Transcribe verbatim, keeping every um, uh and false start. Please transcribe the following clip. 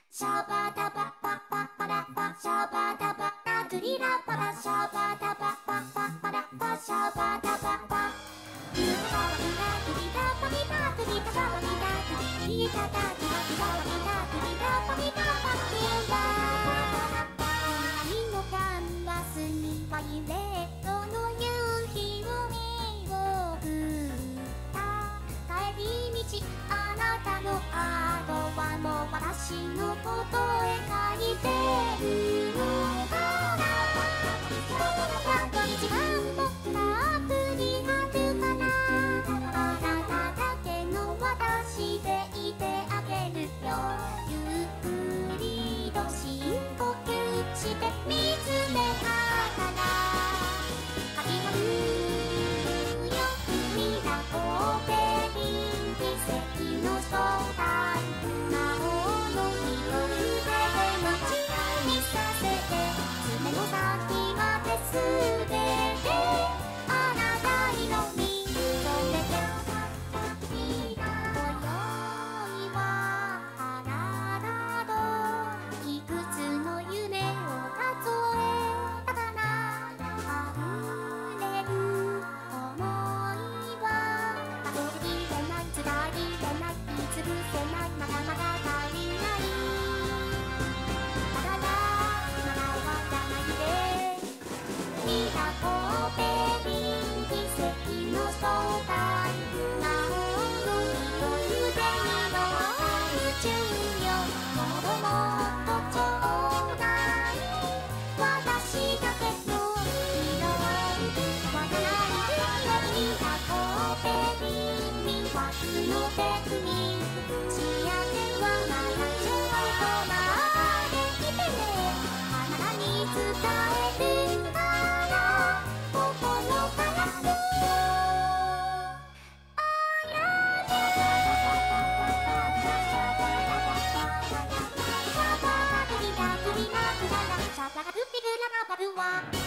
シャバダババババラバシャバダバダドリラバラシャバダババババラバシャバダババユータバリダドリダバリダドリダバリダドリリタタタタバリダドリダバリダバリダ光のキャンバスにバイレットの夕日を見送った帰り道あなたのアートはもう私のことへ書いてるのかな一番僕がアプリあるかなあなただけの私でいてあげるよゆっくりと深呼吸して見つめながら始まるよみなこべりん奇跡の正体魔法の色腕で街にさせて爪の先まですべてあなた色に染めて今宵はあなたといくつの夢を数えたかな溢れる想いは数えきれない伝えきれない言いつぶせないまだまだ足りないだからまだ終わらないで見たこべりん奇跡の正体魔法の色腕にの宇宙よもっともっとちょうだい私だけの色わからない見たこべりんにはつのテクニック仕上げはまだちょっと待ってきてねあなたに伝えるから心からあやねシャバダクリダクリダクララシャバダクリグララバルワ